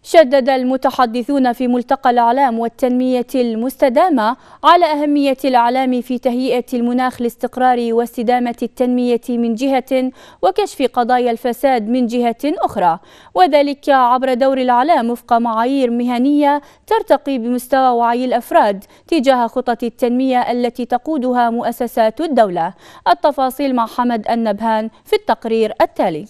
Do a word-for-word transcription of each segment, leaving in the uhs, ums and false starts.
شدد المتحدثون في ملتقى الإعلام والتنمية المستدامة على أهمية الإعلام في تهيئة المناخ لاستقرار واستدامة التنمية من جهة وكشف قضايا الفساد من جهة أخرى، وذلك عبر دور الإعلام وفق معايير مهنية ترتقي بمستوى وعي الأفراد تجاه خطط التنمية التي تقودها مؤسسات الدولة. التفاصيل مع حمد النبهان في التقرير التالي.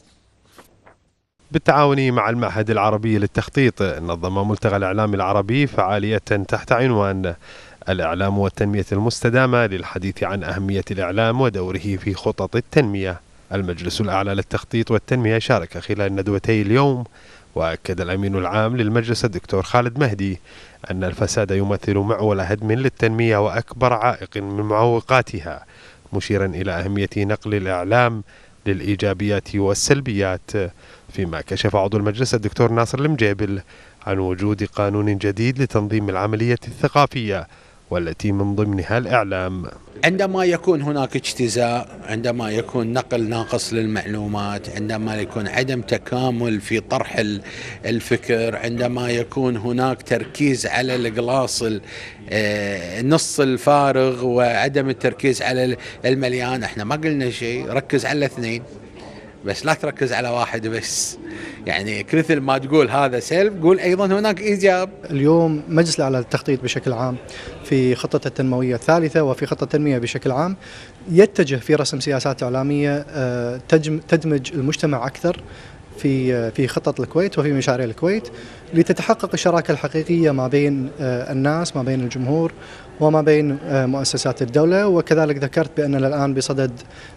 بالتعاون مع المعهد العربي للتخطيط نظم ملتقى الإعلام العربي فعالية تحت عنوان الإعلام والتنمية المستدامة للحديث عن أهمية الإعلام ودوره في خطط التنمية. المجلس الأعلى للتخطيط والتنمية شارك خلال ندوتي اليوم، وأكد الأمين العام للمجلس الدكتور خالد مهدي أن الفساد يمثل معول هدم للتنمية وأكبر عائق من معوقاتها، مشيرا إلى أهمية نقل الإعلام للإيجابيات والسلبيات، فيما كشف عضو المجلس الدكتور ناصر المجيبل عن وجود قانون جديد لتنظيم العملية الثقافية والتي من ضمنها الإعلام. عندما يكون هناك اجتزاء، عندما يكون نقل ناقص للمعلومات، عندما يكون عدم تكامل في طرح الفكر، عندما يكون هناك تركيز على القلاص النص الفارغ وعدم التركيز على المليان، احنا ما قلنا شيء، ركز على الاثنين بس لا تركز على واحد بس، يعني مثل ما تقول هذا سلب قول أيضا هناك إيجاب. اليوم مجلس الأعلى للتخطيط بشكل عام في خطة التنموية الثالثة وفي خطة التنمية بشكل عام يتجه في رسم سياسات إعلامية تدمج المجتمع أكثر في في خطط الكويت وفي مشاريع الكويت لتتحقق الشراكة الحقيقية ما بين الناس، ما بين الجمهور وما بين مؤسسات الدولة. وكذلك ذكرت بأننا الآن بصدد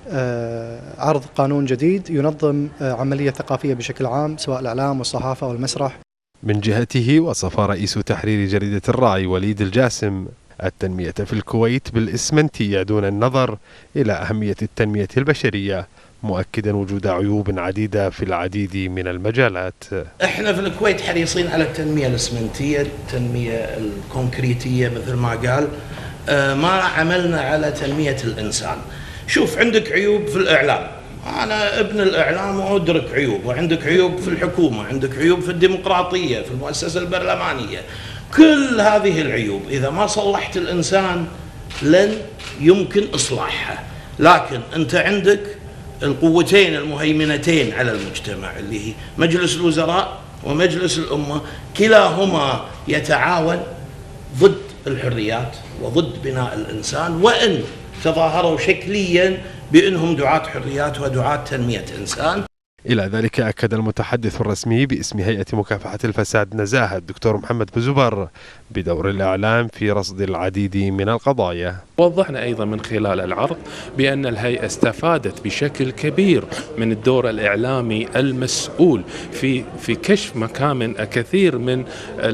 عرض قانون جديد ينظم عملية ثقافية بشكل عام سواء الإعلام والصحافة والمسرح. من جهته وصف رئيس تحرير جريدة الراعي وليد الجاسم التنمية في الكويت بالإسمنتية دون النظر إلى أهمية التنمية البشرية، مؤكدا وجود عيوب عديدة في العديد من المجالات. احنا في الكويت حريصين على التنمية الإسمنتية، التنمية الكونكريتية مثل ما قال، اه ما عملنا على تنمية الإنسان. شوف عندك عيوب في الإعلام، أنا ابن الإعلام وأدرك عيوب، وعندك عيوب في الحكومة، عندك عيوب في الديمقراطية، في المؤسسة البرلمانية. كل هذه العيوب إذا ما صلحت الإنسان لن يمكن إصلاحها، لكن أنت عندك القوتين المهيمنتين على المجتمع اللي هي مجلس الوزراء ومجلس الأمة، كلاهما يتعاون ضد الحريات وضد بناء الإنسان، وإن تظاهروا شكليا بأنهم دعاة حريات ودعاة تنمية إنسان. إلى ذلك أكد المتحدث الرسمي باسم هيئة مكافحة الفساد نزاهة الدكتور محمد بوزبر بدور الإعلام في رصد العديد من القضايا. وضحنا أيضا من خلال العرض بأن الهيئة استفادت بشكل كبير من الدور الإعلامي المسؤول في في كشف مكامن كثير من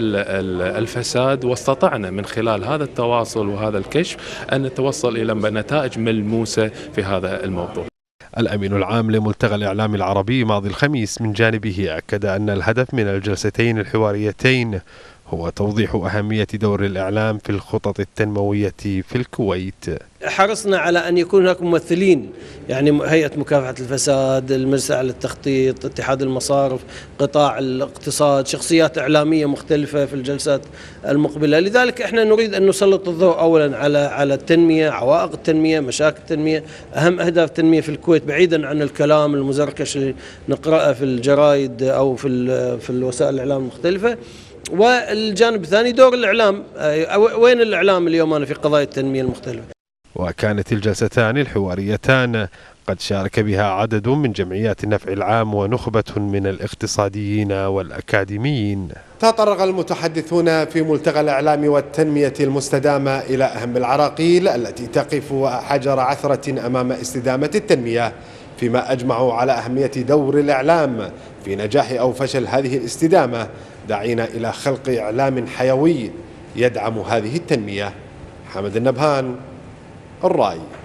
الفساد، واستطعنا من خلال هذا التواصل وهذا الكشف أن نتوصل إلى نتائج ملموسة في هذا الموضوع. الأمين العام لملتقى الإعلام العربي ماضي الخميس من جانبه أكد أن الهدف من الجلستين الحواريتين هو توضيح أهمية دور الإعلام في الخطط التنموية في الكويت. حرصنا على أن يكون هناك ممثلين، يعني هيئة مكافحة الفساد، المجلس الأعلى للتخطيط، اتحاد المصارف، قطاع الاقتصاد، شخصيات إعلامية مختلفة في الجلسات المقبلة. لذلك احنا نريد أن نسلط الضوء أولا على على التنمية، عوائق التنمية، مشاكل التنمية، أهم أهداف التنمية في الكويت بعيدا عن الكلام المزركش اللي نقرأه في الجرائد أو في في الوسائل الإعلام المختلفة. والجانب الثاني دور الإعلام، وين الإعلام اليوم أنا في قضايا التنمية المختلفة. وكانت الجلستان الحواريتان قد شارك بها عدد من جمعيات النفع العام ونخبة من الاقتصاديين والأكاديميين. تطرق المتحدثون في ملتقى الإعلام والتنمية المستدامة إلى أهم العراقيل التي تقف حجر عثرة أمام استدامة التنمية، فيما أجمعوا على أهمية دور الإعلام في نجاح أو فشل هذه الاستدامة، داعين إلى خلق إعلام حيوي يدعم هذه التنمية. حمد النبهان، الراعي.